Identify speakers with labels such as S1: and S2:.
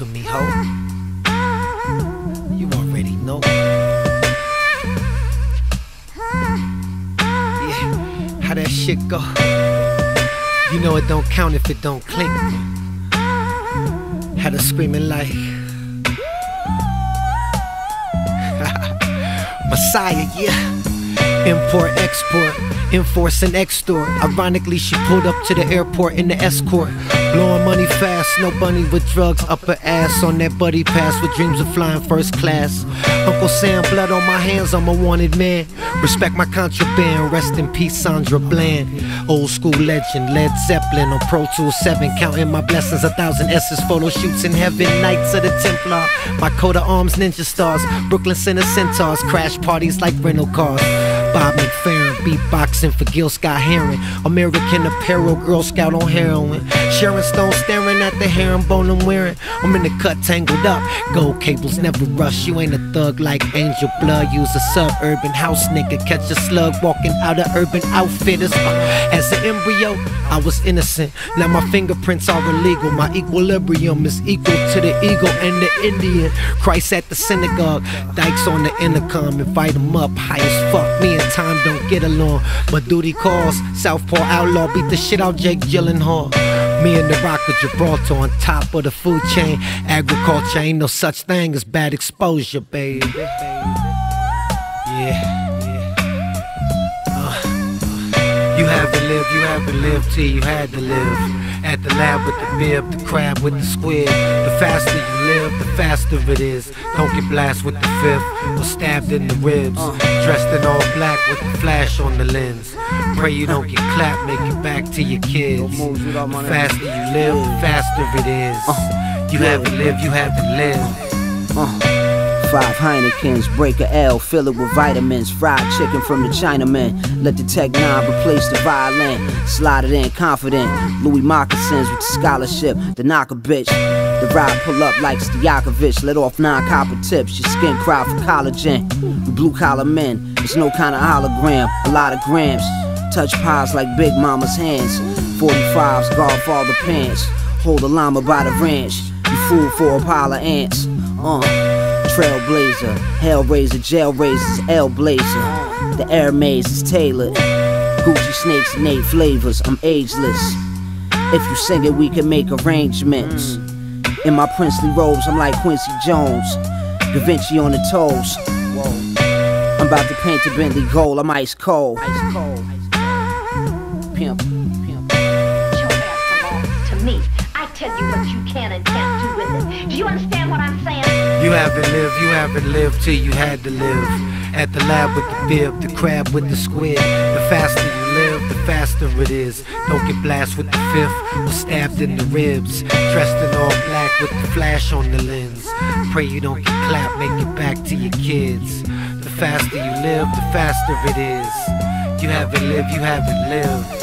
S1: to me, ho. You already know. Yeah, how that shit go? You know it don't count if it don't clink. Had her screaming like Messiah, yeah. Import, export, enforce and extort. Ironically, she pulled up to the airport in the escort. Blowing money fast, no bunny with drugs up her ass. On that buddy pass with dreams of flying first class. Uncle Sam, blood on my hands, I'm a wanted man. Respect my contraband, rest in peace Sandra Bland. Old school legend, Led Zeppelin on Pro Tools 7. Counting my blessings, 1,000 S's, photo shoots in heaven. Knights of the Templar, my coat of arms, ninja stars. Brooklyn Center Centaurs, crash parties like rental cars. Bob McFerrin, beatboxing for Gil Scott Heron. American Apparel, Girl Scout on heroin. Sharon Stone staring at the herringbone I'm wearing. I'm in the cut tangled up, gold cables never rush. You ain't a thug like Angel Blood. Use a suburban house nigga, catch a slug walking out of Urban Outfitters. As an embryo, I was innocent. Now my fingerprints are illegal. My equilibrium is equal to the eagle and the Indian. Christ at the synagogue, Dykes on the intercom. Invite him up, high as fuck. Me and time don't get along, but duty calls. Southpaw outlaw, beat the shit out Jake Gyllenhaal. Me and the Rock of Gibraltar on top of the food chain. Agriculture ain't no such thing as bad exposure, baby. Yeah. You haven't lived till you had to live. At the lab with the bib, the crab with the squid. The faster you live, the faster it is. Don't get blasted with the fifth or stabbed in the ribs. Dressed in all black with the flash on the lens. Pray you don't get clapped, make it back to your kids. The faster you live, the faster it is. You haven't lived.
S2: 5 Heinekens, break a L, fill it with vitamins. Fried chicken from the Chinaman. Let the Tech 9 replace the violin. Slide it in, confident. Louis moccasins with the scholarship. The knock a bitch. The ride pull up like Stojakovic. Let off 9 copper tips. Your skin cry for collagen. We blue collar men. It's no kind of hologram. A lot of grams. Touch pies like Big Mama's hands. 45s, Godfather pants. Hold a llama by the ranch. You fool for a pile of ants. Trailblazer, Hellraiser, Jail Raisers, L Blazer. The air maze is tailored. Gucci snakes and 8 flavors. I'm ageless. If you sing it, we can make arrangements. In my princely robes, I'm like Quincy Jones. Da Vinci on the toes. I'm about to paint the Bentley gold. I'm ice cold. Pimp.
S3: Your ass belongs to me. I tell you what you can and can't do with it. Do you understand what I'm saying?
S1: You haven't lived till you had to live. At the lab with the bib, the crab with the squid. The faster you live, the faster it is. Don't get blasted with the fifth or stabbed in the ribs. Dressed in all black with the flash on the lens. Pray you don't get clapped, make it back to your kids. The faster you live, the faster it is. You haven't lived.